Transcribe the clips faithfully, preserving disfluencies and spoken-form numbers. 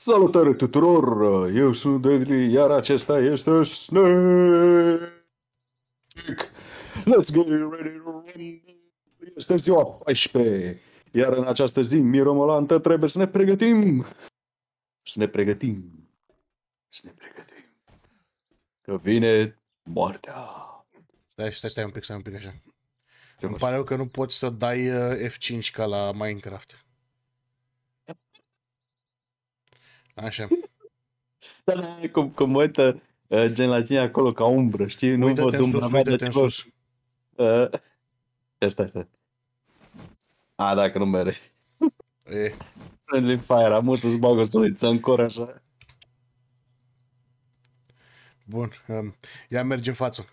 Salutare tuturor, eu sunt Deadly, iar acesta este Snake. Let's get ready to rumble. Este ziua paisprezece, iar în această zi miromolantă trebuie să ne pregătim. Să ne pregătim. Să ne pregătim. Că vine moartea. Stai, stai, stai un pic, stai un pic așa. Ce Îmi faci? pare rău că nu poți să dai uh, F cinci ca la Minecraft. Așa. Da, da, cum, cum mă uită uh, gen la tine acolo ca umbră, știi? Nu Uită-te văd în sus, umbra mea, uită-te deci în văd. sus. Uh, ia stai, stai. A, dacă nu mere. E, Friendly Fire, am mult să-ți bag o suliță în cor așa. bun. Um, ia merge în față.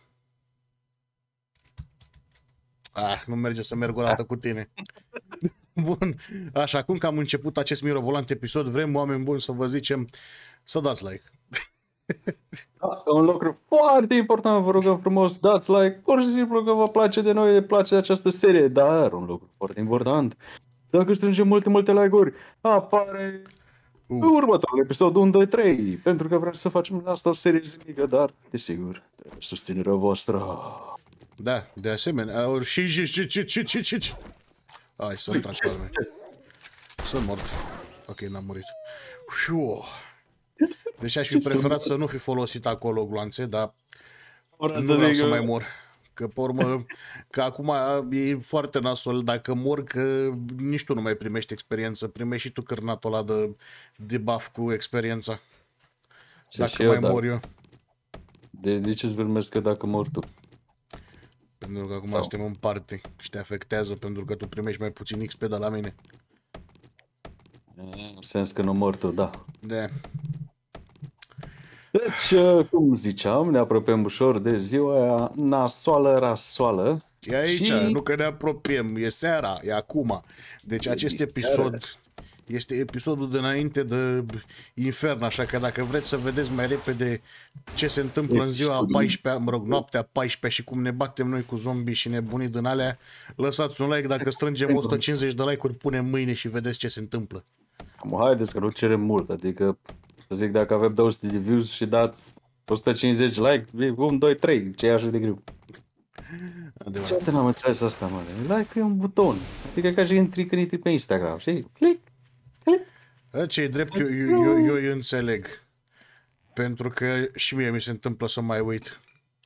Ah, nu merge să merg o dată cu tine. Bun. Așa, acum că am început acest mirobolant episod, vrem, oameni buni, să vă zicem să dați like. Da, un lucru foarte important, vă rugăm frumos, dați like, pur și simplu că vă place de noi, vă place această serie, dar un lucru foarte important, dacă strângem multe, multe like-uri, apare Uh. următorul episod unu, doi, trei, pentru că vrem să facem asta o serie zilnică, dar, desigur, trebuie susținerea voastră. Da, de asemenea. Or, și, și, și, și, și, și, și, și. Hai, să-mi trag palme. Sunt mort. Ok, n-am murit. Fiu. Deci aș fi Ce preferat sunt? să nu fi folosit acolo gloanțe, dar Vreau nu să vreau zic să că- mai mor. Că pe urmă, că acum e foarte nasol dacă mor, că nici tu nu mai primești experiență. Primești și tu cârnatul ăla de debuff cu experiența. Ce Dacă și eu, mai da. mor eu. De, de ce îți filmezi că dacă mor tu? Pentru că acum Sau- suntem în party și te afectează pentru că tu primești mai puțin X P de la mine. În sens că nu mor tu, da. De Deci, uh, cum ziceam, ne apropiem ușor de ziua aia nasoală, rasoală. E aici, Și- nu că ne apropiem, e seara, e acum. Deci E acest seara. episod este episodul de înainte de Infern, așa că dacă vreți să vedeți mai repede ce se întâmplă în ziua a Episodul. paisprezecea, mă rog, noaptea a paisprezecea și cum ne batem noi cu zombie și nebunii din alea, lăsați un like, dacă strângem o sută cincizeci de like-uri, punem mâine și vedeți ce se întâmplă. Cam, haideți că nu cerem mult, adică, să zic, dacă avem două sute de views și dați o sută cincizeci like, unu, doi, trei, ce e așa de greu. Adevărat. Ce n-am înțeles asta, mă? Like e un buton, adică ca și intri când intri pe Instagram, știi? Click, click. Ce-i drept, eu, eu, eu, eu îi înțeleg. Pentru că și mie mi se întâmplă să mai uit.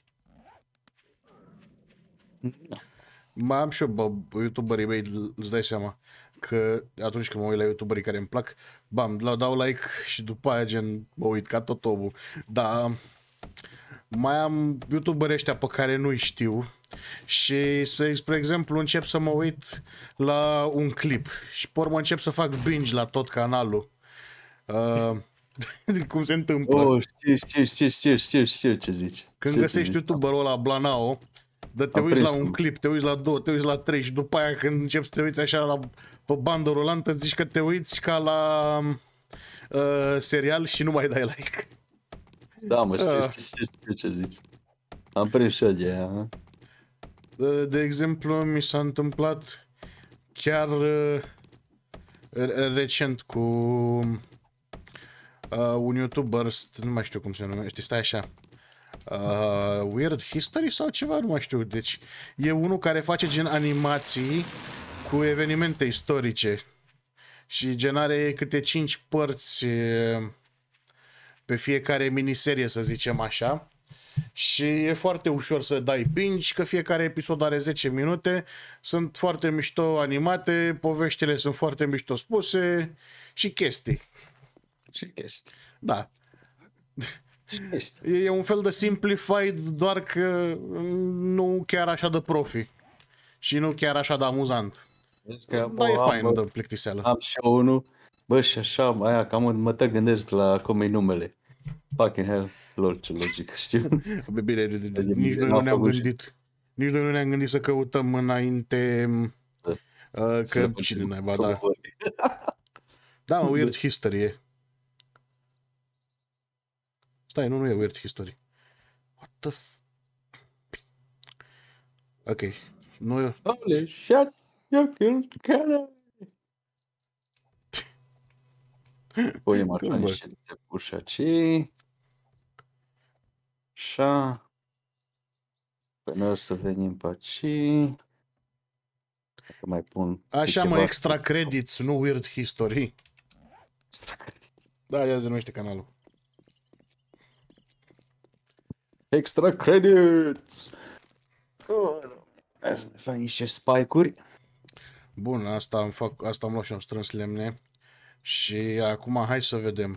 Mai am și eu, bă, youtuberii mei, îți dai seama că atunci când mă uit la youtuberii care îmi plac, bam, la dau like și după aia gen mă uit ca tot omul. Dar mai am youtuberii ăștia pe care nu-i știu și, spre, spre exemplu, încep să mă uit la un clip și pe urmă încep să fac binge la tot canalul. Uh, cum se întâmplă? Oh, știu, știu, știu, știu, știu, știu ce zici. Când Știu ce găsești zici. youtuberul ăla Blanao, de te Am uiți la prins un cum. clip, te uiți la două, te uiți la trei și după aia când începi să te uiți așa la, pe bandă rulantă, zici că te uiți ca la uh, serial și nu mai dai like. Da, mă, știu, Ah. știu, știu, știu ce zici. Am prins și eu de aia. De, de exemplu, mi s-a întâmplat chiar uh, re- recent cu uh, un youtuber, st- nu mai știu cum se numește, stai așa, uh, Weird History sau ceva, nu mai știu. Deci e unul care face gen animații cu evenimente istorice și gen are câte cinci părți uh, pe fiecare miniserie, să zicem așa. Și e foarte ușor să dai binge, că fiecare episod are zece minute, sunt foarte mișto animate, poveștile sunt foarte mișto spuse și chestii. Ce chestii? Da, Ce chestii? e un fel de simplified, doar că nu chiar așa de profi și nu chiar așa de amuzant. Vezi că Da, e am, fain de plictiseală. am și eu unul, bă, și așa, aia, cam mă te gândesc la cum e numele. Fucking hell, lol, ce logică, știu. Bine, bine, nici noi nu N-am ne-am făcut și- gândit. Nici noi nu ne-am gândit să căutăm înainte Da. uh, Să că facem cine naiba, da. promovări. Da, mă, Weird History e. Stai, nu, nu e Weird History. What the f... Ok. Nu e... Holy shit, you killed Kennedy. Punem așa Cum, bă? niște țepuși aici. Așa. Până o să venim pe aici. Dacă mai pun Așa, mă, câteva extra credits, nu weird history. extra credit. Da, ia se numește canalul. Extra credits! Oh, hai să mai fac niște spike-uri. Bun, asta am, fac, asta am luat și am strâns lemne. Și acum hai să vedem.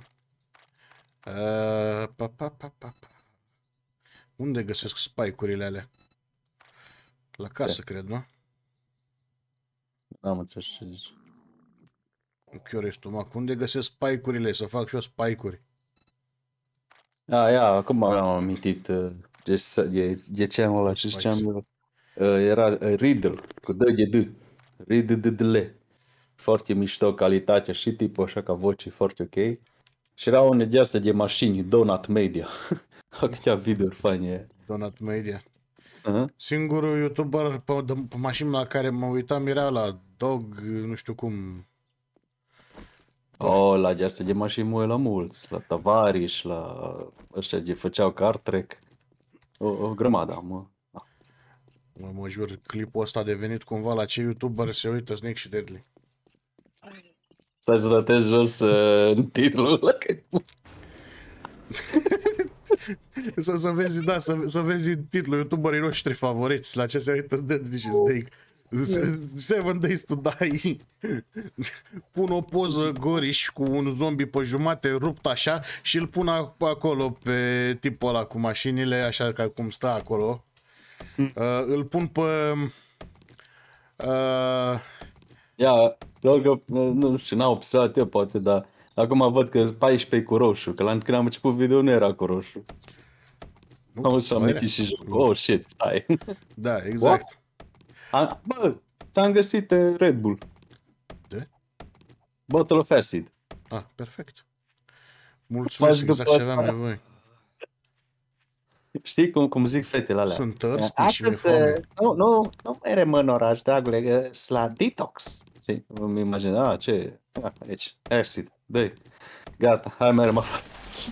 Uh, pa, pa, pa, pa, pa. Unde găsesc spike-urile alea? La casă, cred, nu? Am înțeles ce zici. Chiar ești stomac. Unde găsesc spike-urile? Să fac și eu spike-uri. A, ia, acum am amintit uh, de, de, de ce am ăla, ce ziceam eu. Uh, era uh, Riddle, cu D de D. Riddle. Foarte mișto calitatea și tipul așa ca voce foarte ok. Și era unul de astea de mașini, Donut Media. Câteva videouri faine. Donut Media. Uh-huh. Singurul YouTuber pe, de, pe mașini la care mă uitam era la Dog, nu știu cum. Oh, la de astea de mașini mă uit la mulți. La Tavares, la ăștia de făceau car trek. O, o grămadă, mă. Mă, mă jur, clipul ăsta a devenit cumva la ce YouTuber se uită Snake și Deadly. Stai să notez jos uh, în titlul ăla. să, să vezi, da, să, să vezi titlul YouTuberii noștri favoriți, la ce se uită Deadly și Snake. Seven Days to Die. Pun o poză goriș cu un zombie pe jumate rupt așa și îl pun acolo pe tipul ăla cu mașinile, așa ca cum stă acolo. Uh, îl pun pe... Uh, Ia, doar că, nu știu, n-am observat eu poate, dar acum văd că paisprezece cu roșu, că la când am început video nu era cu roșu. nu, Am să amintit și jocul. Oh, shit, stai. Da, exact. A, bă, ți-am găsit uh, Red Bull. De? Bottle of Acid. Ah, perfect. Mulțumesc, Faci exact după ce aveam asta. nevoie. Știi cum, cum zic fetele alea? Sunt thirsty și mi-e Astăzi, foame. nu, nu, nu mai rămân în oraș, dragule, că sunt la detox. Știi? Îmi imaginez, a, ce a, aici, acid, dă gata, hai mergem afară.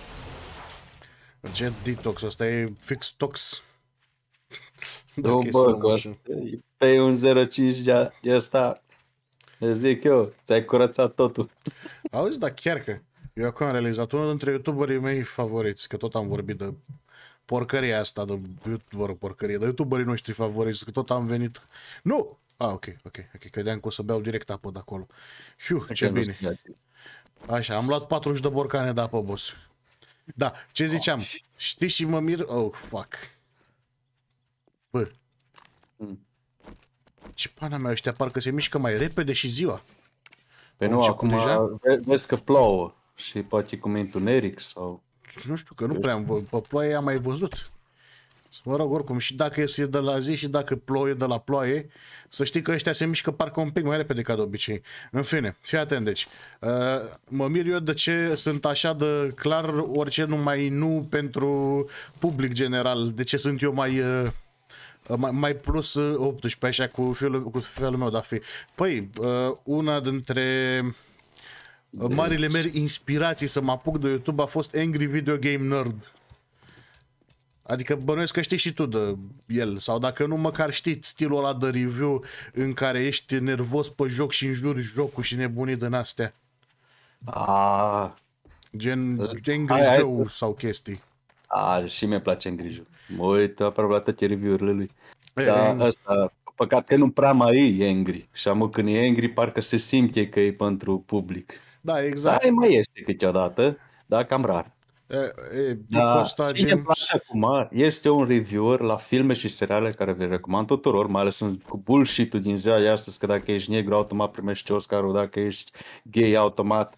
Ce detox, ăsta e fix tox. Nu, Dacă e bă, slow cu motion. asta, pe un zero cinci de, de ăsta, zic eu, ți-ai curățat totul. Auzi, dar chiar că eu acum am realizat unul dintre youtuberii mei favoriți, că tot am vorbit de porcăria asta, de youtuber porcărie, de youtuberii noștri favoriți, că tot am venit... Nu! Ah, ok, ok, ok, credeam că o să beau direct apă de acolo. Fiu, ce Că nu bine. știu. Așa, am luat patruzeci de borcane de apă, boss. Da, ce ziceam? Știi și mă mir... Oh, fuck. Bă. Mm. Ce pana mea, ăștia parcă se mișcă mai repede și ziua. Pe Au nu, început acum deja? ve- vezi că plouă și poate cum e întuneric sau... Nu știu, că nu prea am văzut. Pe ploaie am mai văzut. Mă rog, oricum, și dacă e de la zi și dacă plouă de la ploaie, să știi că ăștia se mișcă parcă un pic mai repede ca de obicei. În fine, fii atent, deci. Uh, mă mir eu de ce sunt așa de clar orice numai nu pentru public general. De ce sunt eu mai... Uh, mai, mai plus optsprezece, așa, cu fiul, cu fiul meu, da, fi. Păi, uh, una dintre uh, marile mele inspirații să mă apuc de YouTube a fost Angry Video Game Nerd. Adică bănuiesc că știi și tu de el, sau dacă nu, măcar știi stilul ăla de review în care ești nervos pe joc și înjuri jocul și nebunii din astea. Ah, Gen Angry hai, hai Joe să- sau chestii. a, și mi-e place în grijă. Mă uit aproape la toate review-urile lui. E, Dar e, ăsta, păcat că nu prea mai e angry. Și am când e angry, parcă se simte că e pentru public. Da, exact. Dar mai este câteodată, dar cam rar. E, e, tipul Da, ăsta, ce gen... îmi place acum este un reviewer la filme și seriale care vi recomand tuturor, mai ales în, cu bullshit-ul din ziua de astăzi, că dacă ești negru automat primești Oscar-ul, dacă ești gay automat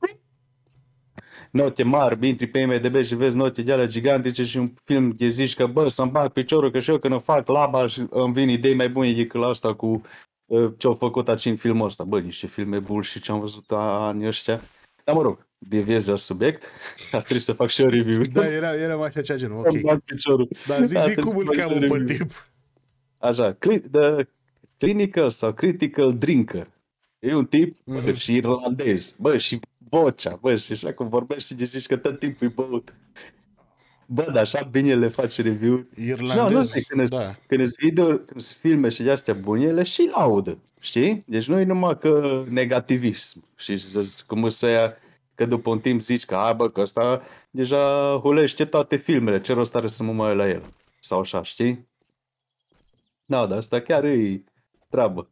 note mari, intri pe I M D B și vezi note de alea gigantice și un film de zici că bă, să-mi bag piciorul, că și eu când îmi fac laba și îmi vin idei mai bune decât la asta cu uh, ce-au făcut aici în filmul ăsta. Bă, niște filme bullshit ce am văzut anii ăștia. Dar mă rog, deviez la subiect, ar trebui să fac și o review. Da, era, era așa cea genul, Îmi ok. bag piciorul. Dar zi, Da, zi trebuie cum să îl fac cheamă și pe review. tip. Așa, cli- the clinical sau critical drinker. E un tip, bă, Mhm. și irlandez. Bă, și vocea, bă, și așa cum vorbești și zici că tot timpul e băut. Bă, dar așa bine le faci review. Irlandez, nu, nu zic, când da. când video, când sunt filme și de-astea bune, le și laudă, știi? Deci nu e numai că negativism, și cum să ia, că după un timp zici că, a, bă, că ăsta deja hulește toate filmele, ce rost are să mă mai uit la el? Sau așa, știi? Da, dar asta chiar e treabă.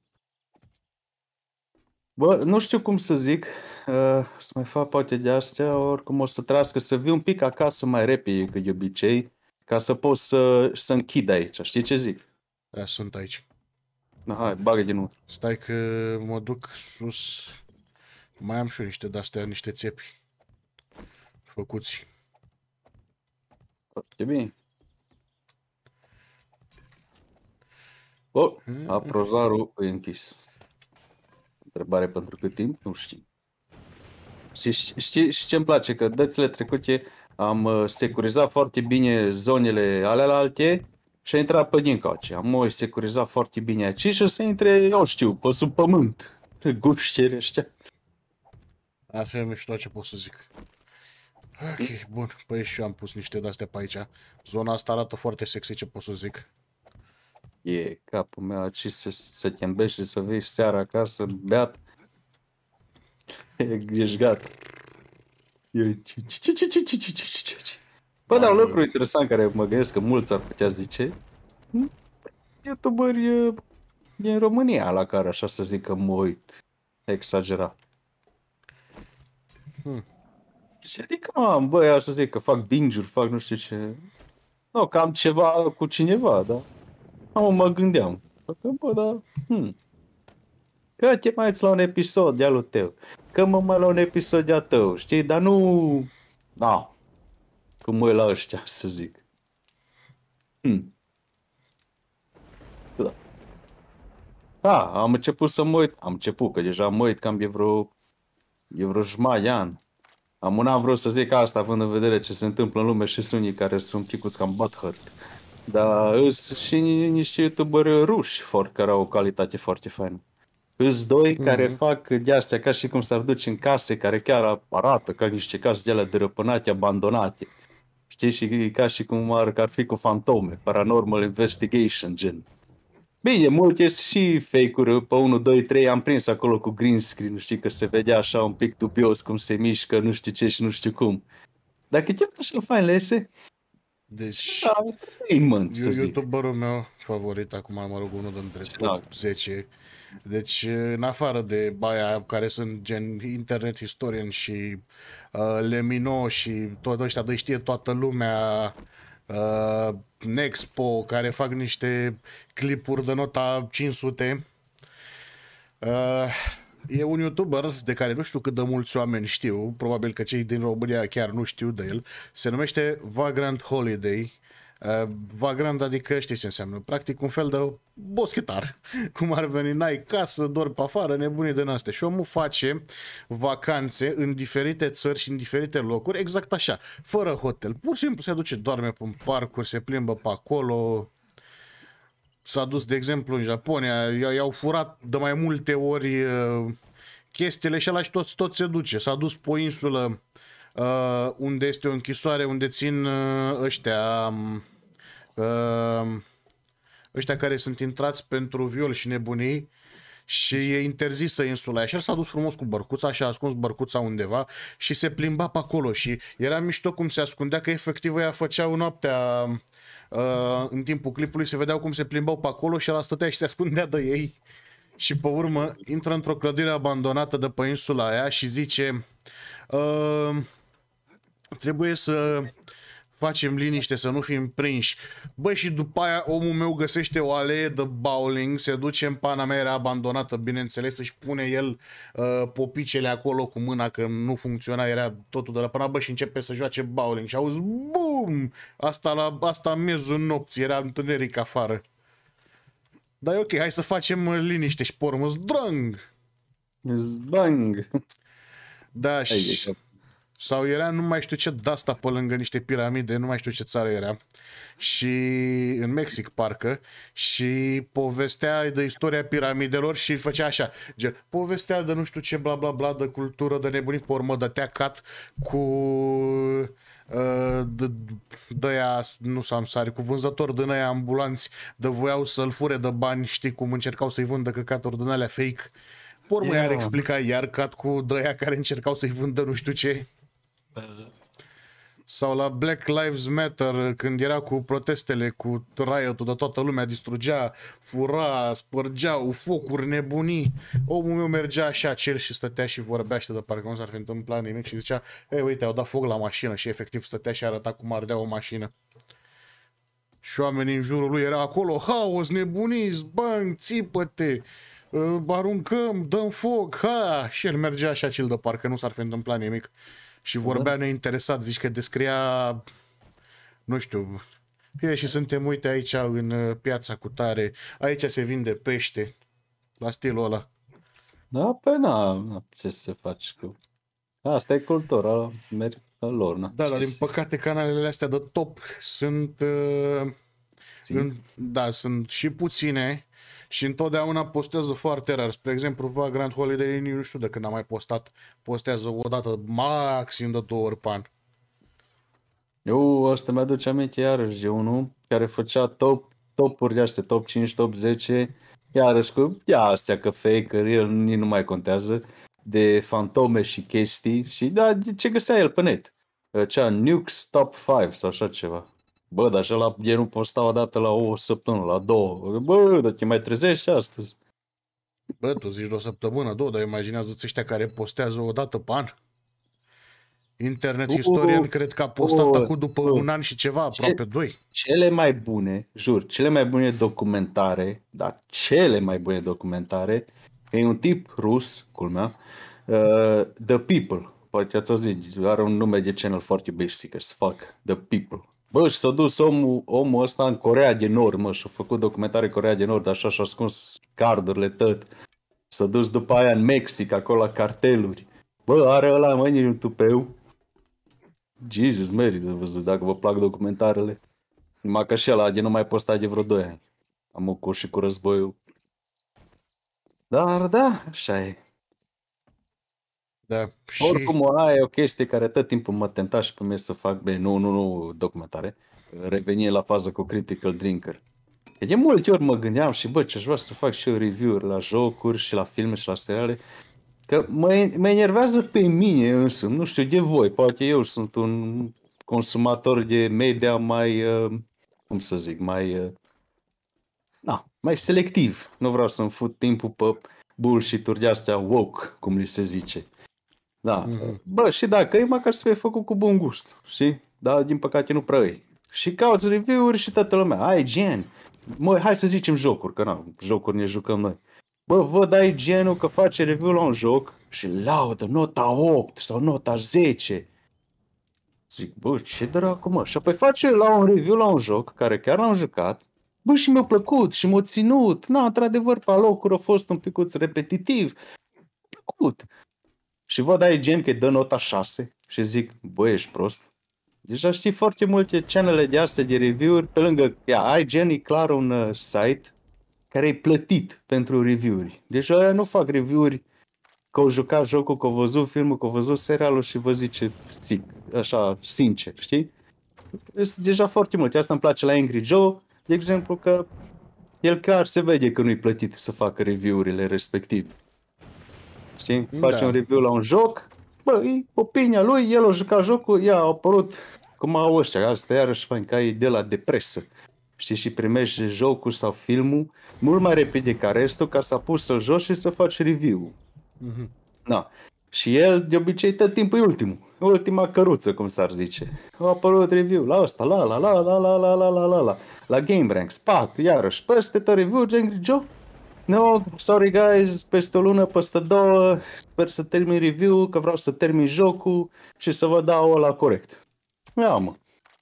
Bă, nu știu cum să zic, uh, să mai fac poate de astea, oricum o să trească să vii un pic acasă mai repede decât de obicei, ca să pot să, să închid aici, știi ce zic? Da, sunt aici. Da, hai, bagă din urmă. Stai că mă duc sus. Mai am și eu niște de-astea, niște țepi făcuți. Foarte bine. Bă, aprozarul e închis. Întrebare pentru cât timp? Nu știu. Și știi și ce-mi place? Că dățile trecute am uh, securizat foarte bine zonele alelalte și a intrat pe din coace. Am mai securizat foarte bine aici și o să intre, eu știu, pe sub pământ. Gușteri ăștia. Așa e mișto, ce pot să zic. Ok, bun. Păi și eu am pus niște de-astea pe aici. Zona asta arată foarte sexy, ce pot să zic. E capul meu aici să, să te îmbești și să vii seara acasă, beat. Ești gata. Bă, dar un lucru interesant care mă gândesc că mulți ar putea zice, youtuberi din România la care, așa să zic, că mă uit exagerat. Hmm. Și adică nu am, bă, să zic că fac binge-uri, fac nu știu ce. Nu, că am ceva cu cineva, da? Nu, mă gândeam. Că, bă, da, hmm. Că te mai uiți la un episod de alul tău. Că mă mai la un episod de-a tău, știi? Dar nu... Da. Cum mă uit la ăștia, să zic. Hmm. Da. Da, am început să mă uit. Am început, că deja mă uit cam de vreo... E vreo jumătate de an. Am un an vrut să zic asta, având în vedere ce se întâmplă în lume și sunt unii care sunt picuți cam butthurt. Dar sunt și niște youtuberi ruși care au o calitate foarte faină. Îs doi mm-hmm. care fac de-astea ca și cum s-ar duce în case, care chiar arată ca niște case de alea dărăpânate, abandonate. Știi? Și ca și cum ar, ar fi cu fantome, paranormal investigation, gen. Bine, multe și fake-uri, pe unu, doi, trei am prins acolo cu green screen, știi, că se vedea așa un pic dubios cum se mișcă, nu știu ce și nu știu cum. Dacă chiar așa fain le iese, deci, da, entertainment, să zic. YouTuberul meu favorit, acum mă rog, unul dintre top zece. Deci, în afară de baia care sunt gen internet historian și uh, Lemino și tot ăștia de știe toată lumea, uh, Nexpo, care fac niște clipuri de nota cinci sute, uh, e un YouTuber de care nu știu cât de mulți oameni știu, probabil că cei din România chiar nu știu de el, se numește Vagrant Holiday. Uh, Vagrant, adică știi ce înseamnă, practic un fel de boschetar, cum ar veni, n-ai casă, dormi pe afară, nebunii din astea. Și omul face vacanțe în diferite țări și în diferite locuri, exact așa, fără hotel, pur și simplu se duce, doarme pe parcuri, se plimbă pe acolo. S-a dus, de exemplu, în Japonia, i-au furat de mai multe ori uh, chestiile și ăla și tot, tot se duce. S-a dus pe o insulă uh, unde este o închisoare, unde țin uh, ăștia uh, ăștia care sunt intrați pentru viol și nebunii și e interzisă insula aia. Și el s-a dus frumos cu bărcuța și a ascuns bărcuța undeva și se plimba pe acolo și era mișto cum se ascundea, că efectiv ăia făceau noaptea. Uh, în timpul clipului se vedeau cum se plimbau pe acolo și ăla stătea și se ascundea de ei. Și pe urmă intră într-o clădire abandonată de pe insula aia și zice uh, trebuie să facem liniște, să nu fim prinși. Băi, și după aia omul meu găsește o alee de bowling, se duce în pana mea, era abandonată, bineînțeles, își pune el uh, popicele acolo cu mâna, că nu funcționa, era totul de la până, bă, și începe să joace bowling. Și auzi, bum! Asta la asta miezul nopții, era întuneric afară. Dar e ok, hai să facem liniște și pormă, zdrâng! Zdrâng! Da, și... Sau era nu mai știu ce de-asta pe lângă niște piramide, nu mai știu ce țară era. Și în Mexic, parcă, și povestea de istoria piramidelor și făcea așa, gen, povestea de nu știu ce, bla bla bla, de cultură, de nebunii, pe urmă dătea cat cu uh, de, de aia, nu samsari, cu vânzători din aia ambulanți, de voiau să-l fure de bani, știi cum încercau să-i vândă căcaturi din alea fake. Pe urmă Yeah. iar explica iar cat cu de aia care încercau să-i vândă nu știu ce. Sau la Black Lives Matter, când era cu protestele, cu riot-ul, de toată lumea distrugea, fura, spărgeau, focuri, nebunii. Omul meu mergea așa, cer și stătea și vorbea și de parcă nu s-ar fi întâmplat nimic și zicea, ei, uite, au dat foc la mașină și efectiv stătea și arăta cum ardea o mașină. Și oamenii în jurul lui erau acolo, haos, nebuniți, bang, țipă-te, aruncăm, dăm foc, ha! Și el mergea așa, cel de parcă nu s-ar fi întâmplat nimic. Și vorbea neinteresat, zici că descria, nu știu, bine, și suntem, uite aici în piața cu tare, aici se vinde pește, la stilul ăla. Da, pe na, na, ce să faci cu... Asta e cultura merg lor, na. Da, ce dar din să- păcate canalele astea de top sunt, uh, Țin. în, da, sunt și puține și întotdeauna postează foarte rar. Spre exemplu, Vagrant Holiday, nu știu de când am mai postat, postează o dată maxim de două ori pe an. Eu, asta mi-aduce aminte iarăși de unul care făcea top, topuri de astea, top cinci, top zece, iarăși cu, ia astea că fake, că real, nici nu mai contează, de fantome și chestii și da, ce găsea el pe net? Cea Nukes Top cinci sau așa ceva. Bă, dar așa la genul posta o dată la o săptămână, la două. Bă, dar te mai trezești astăzi. Bă, tu zici de o săptămână, două, dar imaginează-ți ăștia care postează o dată pe an. Internet Uh, Historian cred că a postat uh, acum după uh. un an și ceva, aproape doi. Cele mai bune, jur, cele mai bune documentare, dar cele mai bune documentare, e un tip rus, culmea, uh, The People, poate ați auzit, are un nume de channel foarte basic as fuck, The People. Bă, și s-a dus omul, omul ăsta în Coreea de Nord, mă, și-a făcut documentare în Coreea de Nord, așa și-a ascuns cardurile tot. S-a dus după aia în Mexic, acolo la carteluri. Bă, are ăla, mă, un tupeu. Jesus, merită văzut, dacă vă plac documentarele. Numai că și ăla de nu mai posta de vreo doi ani. Am ucut și cu războiul. Dar da, așa e. Da, și Oricum, aia e o chestie care tot timpul mă tenta și pe mine să fac, bine, nu, nu, nu documentare, reveni la fază cu Critical Drinker. E de multe ori mă gândeam și, bă, ce-aș vrea să fac și eu review-uri la jocuri și la filme și la seriale, că mă, mă enervează pe mine însă, nu știu de voi, poate eu sunt un consumator de media mai, uh, cum să zic, mai, uh, na, mai selectiv. Nu vreau să-mi fut timpul pe bullshit-uri de astea woke, cum li se zice. Da. Mhm. Bă, și dacă e, măcar să fie făcut cu bun gust, știi? Dar din păcate nu prea e. Și cauți review-uri și toată lumea. Ai gen. Mă, hai să zicem jocuri, că na, jocuri ne jucăm noi. Bă, văd ai genul că face review la un joc și laudă nota opt sau nota zece. Zic, bă, ce dracu, mă? Și apoi face la un review la un joc care chiar l-am jucat. Bă, și mi-a plăcut și m-a ținut. Na, într-adevăr, pe locuri a fost un picuț repetitiv. Mi-a plăcut. Și văd ai gen că îi dă nota șase și zic, bă, ești prost. Deja știi foarte multe channele de astea de review-uri, pe lângă, ia, ai gen, e clar un uh, site care e plătit pentru review-uri. Deci ăia nu fac review-uri că au jucat jocul, că au văzut filmul, că au văzut serialul și vă zice, zic, așa, sincer, știi? Sunt deja foarte multe. Asta îmi place la Angry Joe, de exemplu, că el clar se vede că nu-i plătit să facă review-urile respective. Știi? Face Da. un review la un joc, bă, e opinia lui, el a jucat jocul, ea a apărut, cum au ăștia, asta iarăși fain, că ai de la de presă. Știi, și primești jocul sau filmul mult mai repede ca restul, ca să apuci să-l joci și să faci review-ul. Mhm. Da. Și el, de obicei, tot timpul e ultimul. Ultima căruță, cum s-ar zice. A apărut review la ăsta, la la la la la la la la la la la GameRanks, pac, iarăși, peste tot review, Angry Joe. No, sorry guys, peste o lună, peste două, sper să termin review, că vreau să termin jocul și să vă dau ăla corect. Ia, mă.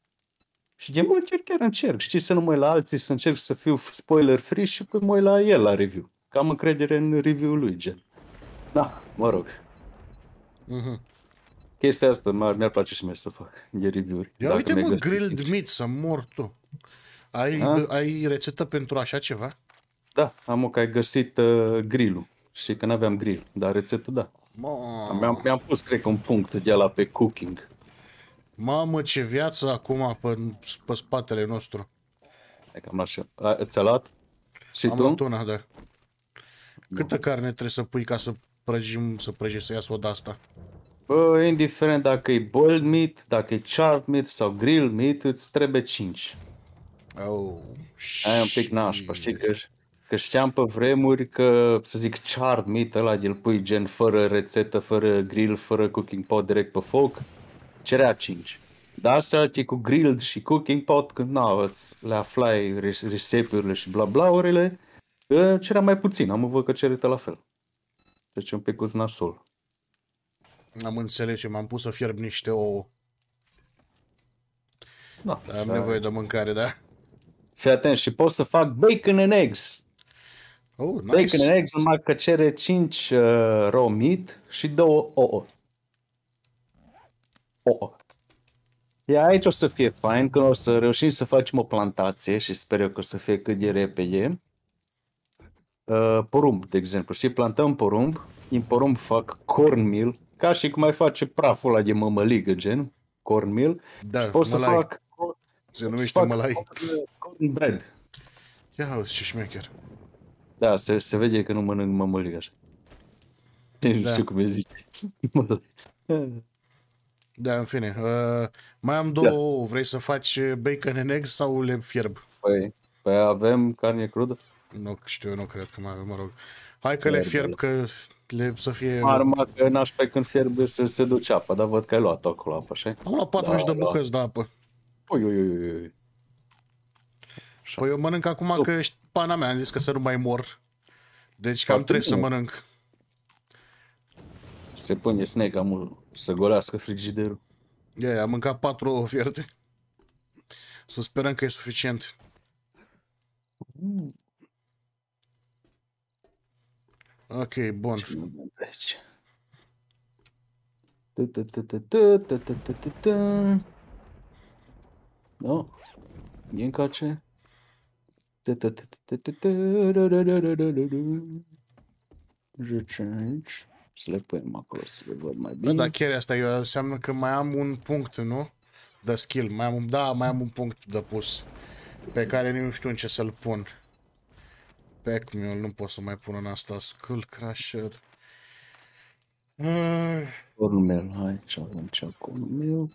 Și de multe ori chiar încerc, știi, să nu mă uit la alții, să încerc să fiu spoiler free și păi mă uit la el la review. Că am încredere în review-ul lui, gen. Da, mă rog. Mhm. chestia asta mi-ar place și mie să fac de review-uri. Ia uite mă, grilled meat, să mor tu. Ai, ai rețetă pentru așa ceva? Da, am că ai găsit uh, grill-ul. Știi că n-aveam grill, dar rețetă da. Mi-am, mi-am pus, cred că, un punct de la pe cooking. Mamă, ce viață acum pe, pe spatele nostru. Hai că am luat și eu. Ți-a luat? Și am tu? luat una, da. Câtă no. carne trebuie să pui ca să prăjim, să prăjești, să iasă o de-asta? Bă, indiferent dacă e boiled meat, dacă e charred meat sau grilled meat, îți trebuie cinci. Oh, aia e un pic nașpa, știi că, că știam pe vremuri că, să zic, charred meat ăla de-l pui gen fără rețetă, fără grill, fără cooking pot, direct pe foc, cerea cinci. Dar asta e cu grilled și cooking pot, când na, îți le aflai resepurile și bla blaurile, cerea mai puțin, am văzut că cerită la fel. Deci un pic cu nasol. Am înțeles și m-am pus să fierb niște ouă. Da, am nevoie de mâncare, da? Fii atent, și pot să fac bacon and eggs. Oh, nice. Bacon and eggs numai că cere cinci uh, raw meat și două ouă. Ouă. E aici o să fie fain, când o să reușim să facem o plantație și sper eu că o să fie cât de repede. Uh, porumb, de exemplu. Știi, plantăm porumb, din porumb fac cornmeal, ca și cum ai face praful ăla de mămăligă, gen cornmeal. Da, și pot să mălai. fac Se numește mălai. Corn bread. Ia auzi ce șmecher. Da, se, se vede că nu mănânc mămăligă așa. Da. Nu știu cum e zice. Da, în fine. Uh, mai am două da. ouă. Vrei să faci bacon and eggs sau le fierb? Păi, păi avem carne crudă? Nu știu, nu cred că mai avem, mă rog. Hai că le fierb, că le să fie... Arma că n-aș pe când fierbe să se duce apă, dar văd că ai luat acolo apă, așa? Am luat patruzeci da, de bucăți da. de apă. Ui, ui, ui, ui. Păi eu mănânc acum Up. că ești pana mea, am zis că să nu mai mor. Deci cam trebuie să mănânc. Se pune snake mult să golească frigiderul. Ia, yeah, am mâncat patru ouă fierte. Să sperăm că e suficient. Mm. Ok, bun. Nu? E încoace? Zice aici. Să le punem acolo să le văd mai bine. Da, dar chiar asta eu înseamnă că mai am un punct, nu? De skill. Mai am un, da, mai am un punct de pus. Pe care nu știu în ce să-l pun. Pack mule, nu pot să mai pun în asta. Skull Crusher. Cornmeal, hai, ce avem ce cornmeal.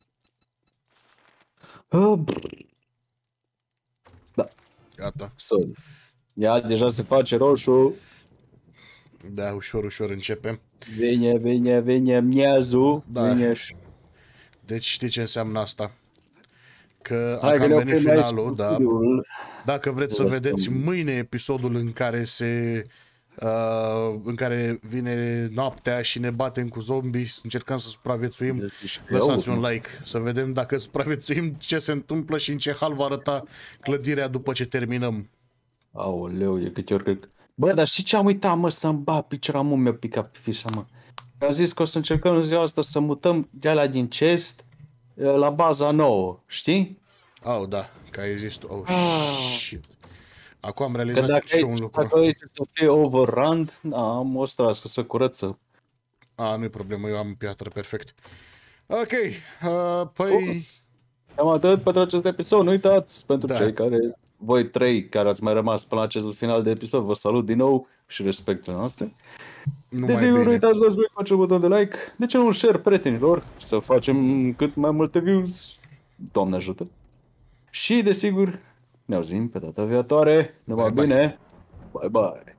Da. Gata. Sorry. Ia, deja se face roșu. Da, ușor, ușor începem. Vine, vine, vine miezul. Da. Vine. Deci știi ce înseamnă asta? Că a cam venit finalul, da. Dacă vreți să vedeți mâine episodul în care se... Uh, în care vine noaptea și ne batem cu zombie, încercăm să supraviețuim, lăsați un like să vedem dacă supraviețuim, ce se întâmplă și în ce hal va arăta clădirea după ce terminăm. Aoleu, e câte ori că... Bă, dar știi ce am uitat, mă, să-mi bat picioramul meu picat pe fișa, mă. Am zis că o să încercăm în ziua asta să mutăm de alea din chest la baza nouă, știi? Oh, da, că ai zis tu. Oh, ah. Shit. Acum am realizat dacă și un lucru. Dacă aici să fie overrun, da, am o strască să curăță. A, nu-i problemă, eu am piatră, perfect. Ok, uh, păi... Cam atât pentru acest episod, nu uitați, pentru da. cei care, voi trei care ați mai rămas până la acest final de episod, vă salut din nou și respectele noastre. Desigur, nu uitați să dați voi face buton de like, de ce nu un share prietenilor, să facem cât mai multe views, Doamne ajută. Și, desigur, ne auzim pe data viitoare. Numai bine. Bye, bye.